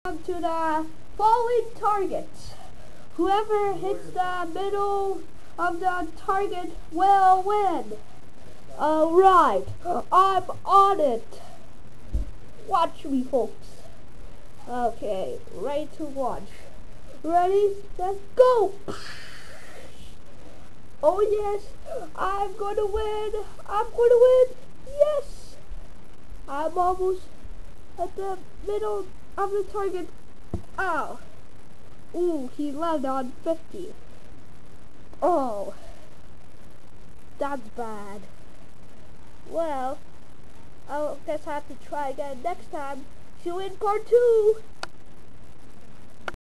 To the falling targets. Whoever hits the middle of the target will win. Alright, I'm on it. Watch me, folks. Okay, ready to launch. Ready, let's go. Oh yes, I'm gonna win. I'm gonna win. Yes. I'm almost at the middle of the target. Ow. Ooh, he landed on 50. Oh. That's bad. Well, I guess I have to try again next time. See you in part 2.